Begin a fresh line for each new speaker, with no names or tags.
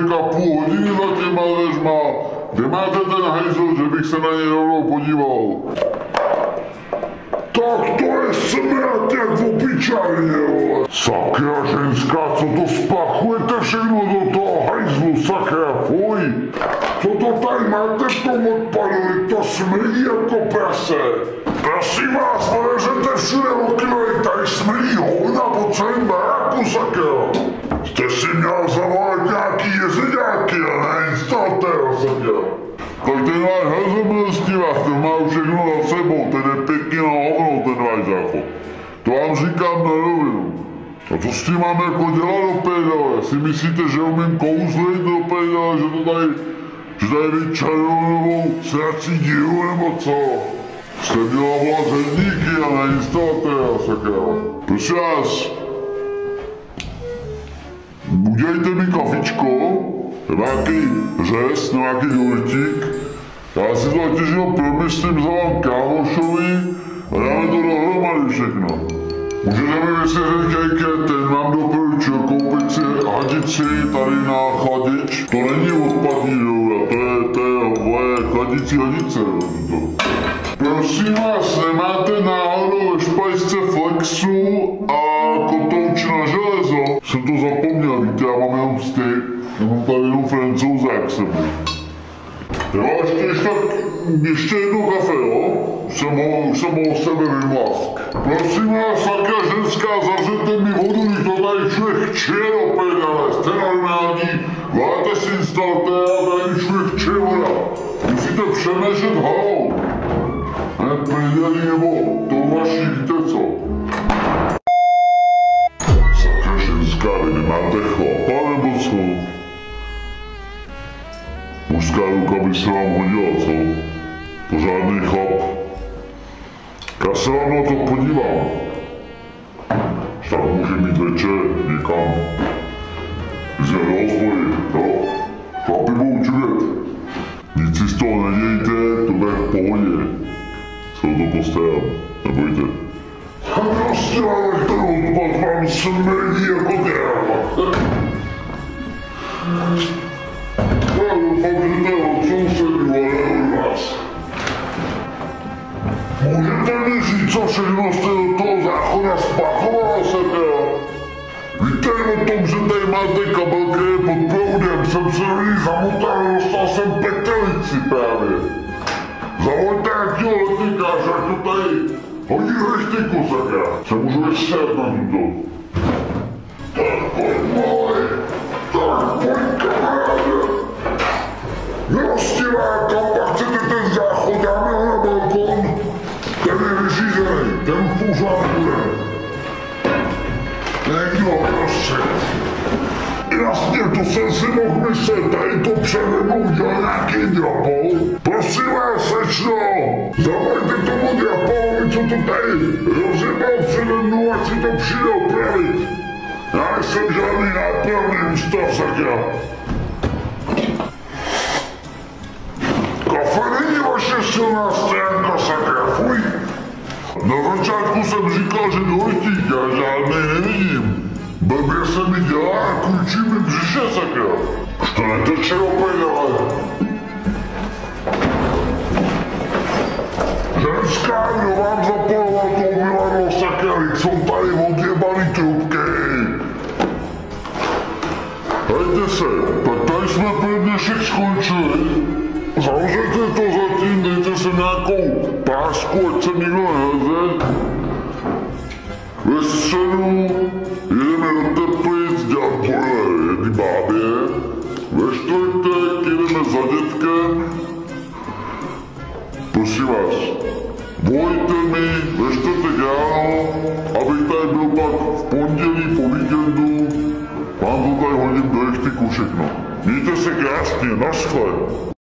člověka půl hodiny za těma dveřma. Kde máte ten hajzl, že bych se na něj rovnou podíval? Tak to je smrad jak v opičárně, vole. Sakra ženská, co to spachujete všechno do toho hajzlu, sakra, fuj. Co to tady máte v tom odpadu, to smrdí jako prase. Prosím vás, otevřete všude okno, tady smrdí hovna po celém baráku, sakra. Jste si měl zavolat nějaký jezeňáky, a ne nic toho teda, sakra. Tak ten váš hajzl to má všechno za sebou, ten je pěkně na hovno, ten váš záchod. To vám říkám na rovinu. A co s tím mám jako dělat do pejdele? Si myslíte, že umím kouzlit do pejdele, že tady vyčarujou srací díru nebo co? Jste měla volat zedníky a ne nic toho teda, sakra. Prosím vás, udělejte mi kafičko, nějaký řez, nějaký dortík. Já si to těžko promyslím za vám kámošovi a dáme to dohromady všechno. Můžete mi vysvětlit, jaký ten mám doporučil koupit si hadici tady na chladič. To není odpadní doura, to je moje chladící hadice. Prosím vás, nemáte náhodou ve špajsce Flexu a kotouč na železo? Jsem to zapomněl, víte, já mám jenom styk. Já mám tady jenom Francouzák s sebou. Jo, ještě jedno kafe, jo? Už jsem mohl sebe vymlásk. Prosím vás, sakra ženská, zavřete mi vodu, když to tady člověk chče do pejdele. Jste normální, máte si instalatér a tady člověk chče voda. Musíte přemýšlet hlavou. Ne pejdelí nebo to vaší, víte co? Sakra ženská, vy nemáte chlapa nebo co? Mužská ruka by se vám hodila, co? Pořádný chlap. Já se vám na to podívám. Tak může mít večer někam. Jsi do hospody, jo? Chlapi budou čuvět. Nic si z toho nedějte, to bude v pohodě. Se o to postarám, nebojte. A prostě ale ten odpad vám smrdí jako kráva. Můžete mi říct, co všechno jste do toho záchoda spachovala, sakra? Víte o tom, že tady máte kabel, který je pod proudem? Jsem se do ní zamotal a dostal jsem petelici právě. Zavolte nějakýho letníkáře, jak to tady hodí hleštiku, sakra. Se můžu vysát na tuto. Tak pojď, můj. Tak pojď, kamaráde. Milostivá, kam pak chcete ten záchod, dáme ho na balkon. Ten je vyřízený, ten v pořádku bude. Někdo prostřed. Jasně, to jsem si mohl myslet, tady to přede mnou dělal nějaký drapol. Prosím vás, sečno, zavolejte tomu drapolovi, co to tady rozjebal přede mnou, ať si to přijde opravit. Já nejsem žádný nápravný ústav, sakra. Kafe není vaše silná stránka, sakra, fuj. Na začátku jsem říkal, že dojtík, já žádnej nevidím. Blbě se mi dělá a klučí mi břiše, sakra. Už to neteče do pejdele. Ženská, kdo vám zapaloval to umyvadlo, sakra, jsou tady odjebaný trubky. Hejte se, tak tady jsme pro dnešek skončili. Zavřete to zatím, dejte se nějakou pásku, ať se nikdo neleze. Ve středu jedeme do Teplic dělat boiler jedný bábě. Ve čtvrtek jedeme za dětkem. Prosím vás, volejte mi ve čtvrtek ráno, abych tady byl pak v pondělí po víkendu. Vám to tady hodím do jechtyku všechno. Mějte se krásně, naschle.